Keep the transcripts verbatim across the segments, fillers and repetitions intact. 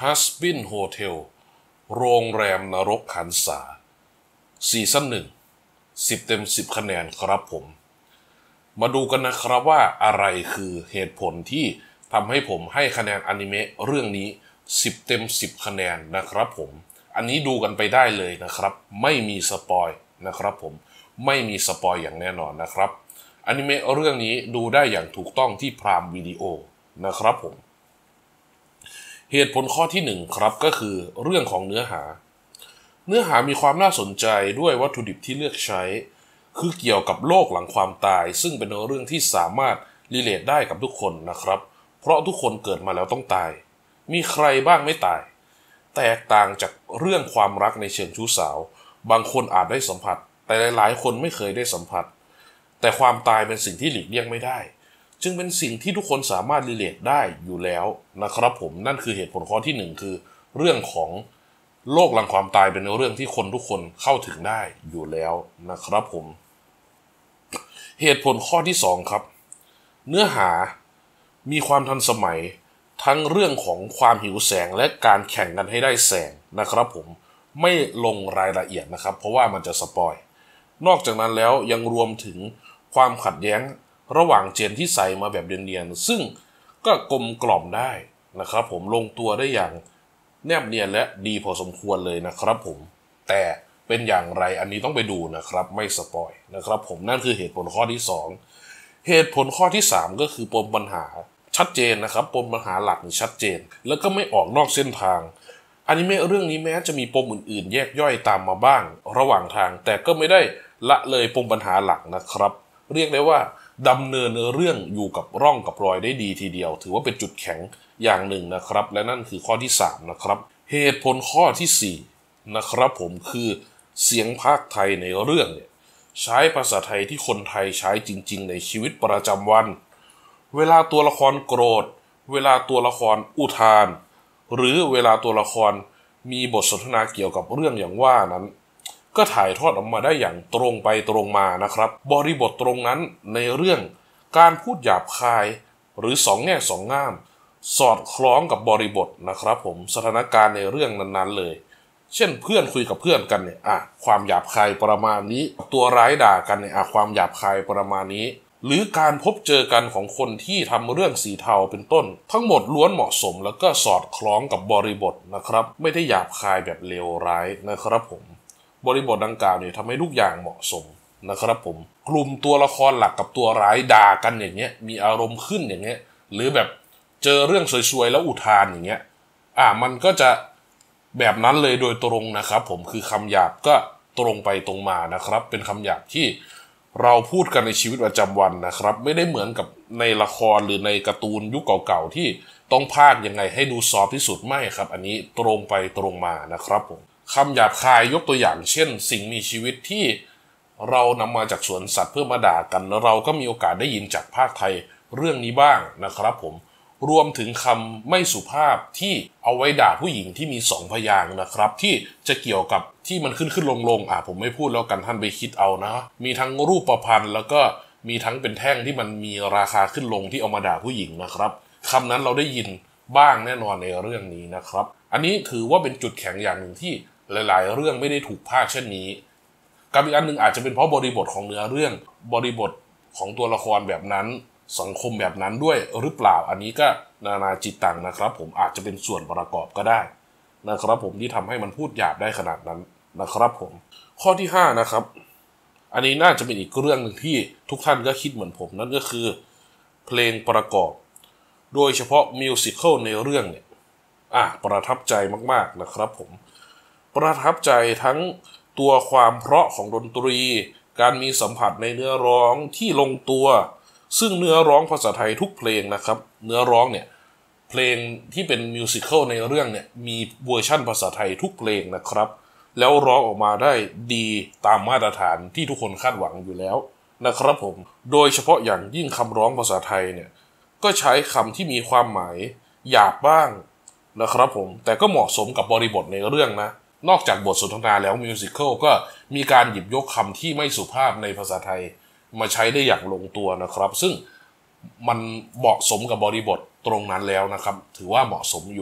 Husband Hotel โรงแรมนรกหันษาซีซั่นหนึ่งสิบเต็มสิบคะแนนครับผมมาดูกันนะครับว่าอะไรคือเหตุผลที่ทำให้ผมให้คะแนนอนิเมะเรื่องนี้สิบเต็มสิบคะแนนนะครับผมอันนี้ดูกันไปได้เลยนะครับไม่มีสปอยนะครับผมไม่มีสปอยอย่างแน่นอนนะครับอนิเมะเรื่องนี้ดูได้อย่างถูกต้องที่พรามวิดีโอนะครับผมเหตุผลข้อที่หนึ่งครับก็คือเรื่องของเนื้อหาเนื้อหามีความน่าสนใจด้วยวัตถุดิบที่เลือกใช้คือเกี่ยวกับโลกหลังความตายซึ่งเป็นเรื่องที่สามารถรีเลทได้กับทุกคนนะครับเพราะทุกคนเกิดมาแล้วต้องตายมีใครบ้างไม่ตายแตกต่างจากเรื่องความรักในเชิงชู้สาวบางคนอาจได้สัมผัสแต่หลายๆคนไม่เคยได้สัมผัสแต่ความตายเป็นสิ่งที่หลีกเลี่ยงไม่ได้จึงเป็นสิ่งที่ทุกคนสามารถรีเลทได้อยู่แล้วนะครับผมนั่นคือเหตุผลข้อที่หนึ่งคือเรื่องของโลกหลังความตายเป็นเรื่องที่คนทุกคนเข้าถึงได้อยู่แล้วนะครับผมเหตุผลข้อที่สองครับเนื้อหามีความทันสมัยทั้งเรื่องของความหิวแสงและการแข่งกันให้ได้แสงนะครับผมไม่ลงรายละเอียดนะครับเพราะว่ามันจะสปอยนอกจากนั้นแล้วยังรวมถึงความขัดแย้งระหว่างเจนที่ใส่มาแบบเนียนๆซึ่งก็กลมกล่อมได้นะครับผมลงตัวได้อย่างแนบเนียนและดีพอสมควรเลยนะครับผมแต่เป็นอย่างไรอันนี้ต้องไปดูนะครับไม่สปอยนะครับผมนั่นคือเหตุผลข้อที่สองเหตุผลข้อที่สามก็คือปมปัญหาชัดเจนนะครับปมปัญหาหลักนี่ชัดเจนแล้วก็ไม่ออกนอกเส้นทางอนิเมะเรื่องนี้แม้จะมีปมอื่นๆแยกย่อยตามมาบ้างระหว่างทางแต่ก็ไม่ได้ละเลยปมปัญหาหลักนะครับเรียกได้ว่าดำเนินเรื่องอยู่กับร่องกับรอยได้ดีทีเดียวถือว่าเป็นจุดแข็งอย่างหนึ่งนะครับและนั่นคือข้อที่สามนะครับเหตุผลข้อที่สี่นะครับผมคือเสียงพากย์ไทยในเรื่องเนี่ยใช้ภาษาไทยที่คนไทยใช้จริงๆในชีวิตประจำวันเวลาตัวละครโกรธเวลาตัวละครอุทานหรือเวลาตัวละครมีบทสนทนาเกี่ยวกับเรื่องอย่างว่านั้นก็ถ่ายทอดออกมาได้อย่างตรงไปตรงมานะครับบริบทตรงนั้นในเรื่องการพูดหยาบคายหรือสองแง่สองง่ามสอดคล้องกับบริบทนะครับผมสถานการณ์ในเรื่องนั้นๆเลยเช่นเพื่อนคุยกับเพื่อนกันเนี่ยอ่ะความหยาบคายประมาณนี้ตัวร้ายด่ากันเนี่ยอ่ะความหยาบคายประมาณนี้หรือการพบเจอกันของคนที่ทำเรื่องสีเทาเป็นต้นทั้งหมดล้วนเหมาะสมแล้วก็สอดคล้องกับบริบทนะครับไม่ได้หยาบคายแบบเลวร้ายนะครับผมบริบทดังกล่าวเนี่ยทำให้ทุกอย่างเหมาะสมนะครับผมกลุ่มตัวละครหลักกับตัวร้ายด่ากันอย่างเงี้ยมีอารมณ์ขึ้นอย่างเงี้ยหรือแบบเจอเรื่องซวยๆแล้วอุทานอย่างเงี้ยอ่ะมันก็จะแบบนั้นเลยโดยตรงนะครับผมคือคำหยาบก็ตรงไปตรงมานะครับเป็นคำหยาบที่เราพูดกันในชีวิตประจำวันนะครับไม่ได้เหมือนกับในละครหรือในการ์ตูนยุคเก่าๆที่ต้องพากย์ยังไงให้ดูซอฟต์ที่สุดไม่ครับอันนี้ตรงไปตรงมานะครับผมคำหยาบคายยกตัวอย่างเช่นสิ่งมีชีวิตที่เรานำมาจากสวนสัตว์เพื่อมาด่ากันแล้วเราก็มีโอกาสได้ยินจากภาคไทยเรื่องนี้บ้างนะครับผมรวมถึงคำไม่สุภาพที่เอาไว้ด่าผู้หญิงที่มีสองพยางค์นะครับที่จะเกี่ยวกับที่มันขึ้นขึ้นลงลงอ่ะผมไม่พูดแล้วกันท่านไปคิดเอานะมีทั้งรูปประพันธ์แล้วก็มีทั้งเป็นแท่งที่มันมีราคาขึ้นลงที่เอามาด่าผู้หญิงนะครับคำนั้นเราได้ยินบ้างแน่นอนในเรื่องนี้นะครับอันนี้ถือว่าเป็นจุดแข็งอย่างหนึ่งที่หลายๆเรื่องไม่ได้ถูกพากย์เช่นนี้กับอีกอันหนึ่งอาจจะเป็นเพราะบริบทของเนื้อเรื่องบริบทของตัวละครแบบนั้นสังคมแบบนั้นด้วยหรือเปล่าอันนี้ก็นานาจิตตังนะครับผมอาจจะเป็นส่วนประกอบก็ได้นะครับผมที่ทำให้มันพูดหยาบได้ขนาดนั้นนะครับผมข้อที่ห้านะครับอันนี้น่าจะเป็นอีกเรื่องหนึ่งที่ทุกท่านก็คิดเหมือนผมนั่นก็คือเพลงประกอบโดยเฉพาะมิวสิคัลในเรื่องเนี่ยอ่ะประทับใจมากๆนะครับผมประทับใจทั้งตัวความเพราะของดนตรีการมีสัมผัสในเนื้อร้องที่ลงตัวซึ่งเนื้อร้องภาษาไทยทุกเพลงนะครับเนื้อร้องเนี่ยเพลงที่เป็นมิวสิคัลในเรื่องเนี่ยมีเวอร์ชั่นภาษาไทยทุกเพลงนะครับแล้วร้องออกมาได้ดีตามมาตรฐานที่ทุกคนคาดหวังอยู่แล้วนะครับผมโดยเฉพาะอย่างยิ่งคำร้องภาษาไทยเนี่ยก็ใช้คำที่มีความหมายหยาบบ้างนะครับผมแต่ก็เหมาะสมกับบริบทในเรื่องนะนอกจากบทสนทนาแล้วมิวสิคัลก็มีการหยิบยกคำที่ไม่สุภาพในภาษาไทยมาใช้ได้อย่างลงตัวนะครับซึ่งมันเหมาะสมกับบริบทตรงนั้นแล้วนะครับถือว่าเหมาะสมอยู่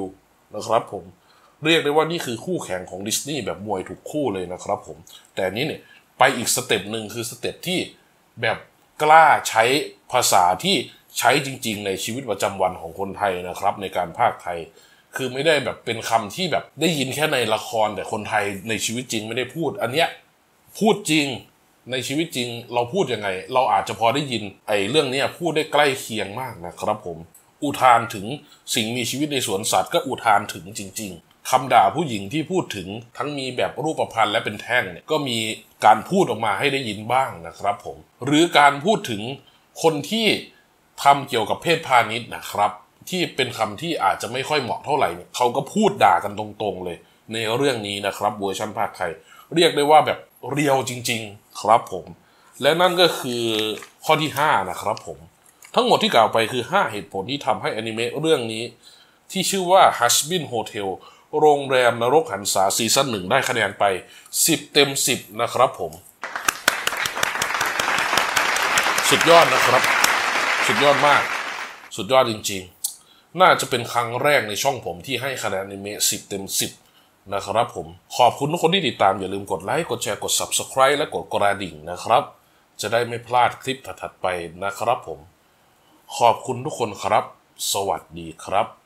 นะครับผมเรียกได้ว่านี่คือคู่แข่งของดิสนีย์แบบมวยทุกคู่เลยนะครับผมแต่นี้เนี่ยไปอีกสเต็ปหนึ่งคือสเต็ปที่แบบกล้าใช้ภาษาที่ใช้จริงๆในชีวิตประจำวันของคนไทยนะครับในการพากย์ไทยคือไม่ได้แบบเป็นคำที่แบบได้ยินแค่ในละครแต่คนไทยในชีวิตจริงไม่ได้พูดอันเนี้ยพูดจริงในชีวิตจริงเราพูดยังไงเราอาจจะพอได้ยินไอ้เรื่องนี้พูดได้ใกล้เคียงมากนะครับผมอุทานถึงสิ่งมีชีวิตในสวนสัตว์ก็อุทานถึงจริงๆคำด่าผู้หญิงที่พูดถึงทั้งมีแบบรูปพรรณและเป็นแท่งเนี่ยก็มีการพูดออกมาให้ได้ยินบ้างนะครับผมหรือการพูดถึงคนที่ทำเกี่ยวกับเพศพาณิชย์นะครับที่เป็นคำที่อาจจะไม่ค่อยเหมาะเท่าไหร่เนี่ยเขาก็พูดด่ากันตรงๆเลยในเรื่องนี้นะครับเวอร์ชันภาคไทยเรียกได้ว่าแบบเรียวจริงๆครับผมและนั่นก็คือข้อที่ห้านะครับผมทั้งหมดที่กล่าวไปคือห้าเหตุผลที่ทำให้อนิเมะเรื่องนี้ที่ชื่อว่า Hazbin Hotel โรงแรมนรกหันษาซีซั่นหนึ่งได้คะแนนไปสิบเต็มสิบนะครับผมสุดยอดนะครับสุดยอดมากสุดยอดจริงๆน่าจะเป็นครั้งแรกในช่องผมที่ให้คะแนนอนิเมะสิบเต็มสิบนะครับผมขอบคุณทุกคนที่ติดตามอย่าลืมกดไลค์กดแชร์กด Subscribe และกดกระดิ่งนะครับจะได้ไม่พลาดคลิปถัดๆไปนะครับผมขอบคุณทุกคนครับสวัสดีครับ